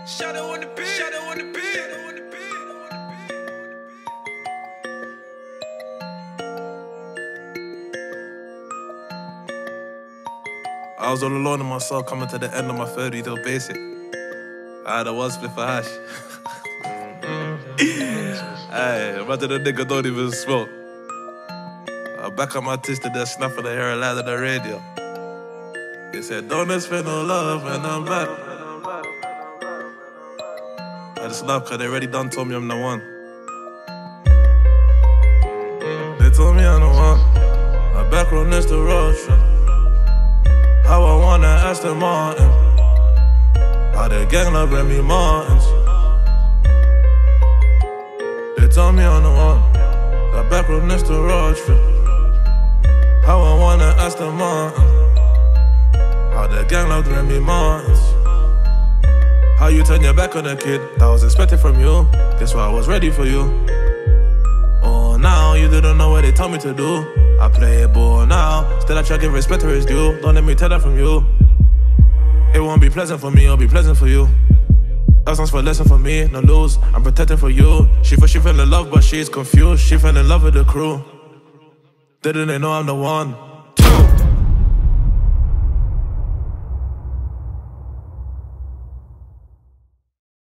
Shadow on the beat. Shadow on the beat. I was all alone in my soul, coming to the end of my 30s, though basic. I had a one split for hash. Hey, imagine a nigga don't even smoke. I'm back on my twisted, that snuffing the hair loud on the radio. They said, don't expect no love when I'm back. I just laugh cause they already done told me I'm the one. They told me I'm the one. My back road next to Russia. How I wanna Aston Martin. How the gang love Remy Martins. They told me I'm the one. That back road next to Rochford. How I wanna Aston Martin. How the gang love Remy Martins. How you turn your back on a kid that was expected from you. Guess why I was ready for you. Oh, now you didn't know what they told me to do. I play ball now, still I try to give respect to his due. Don't let me tell that from you. It won't be pleasant for me, it'll be pleasant for you. That sounds for a lesson for me, no lose. I'm protecting for you. She thought she fell in love, but she's confused. She fell in love with the crew. Didn't they know I'm the one?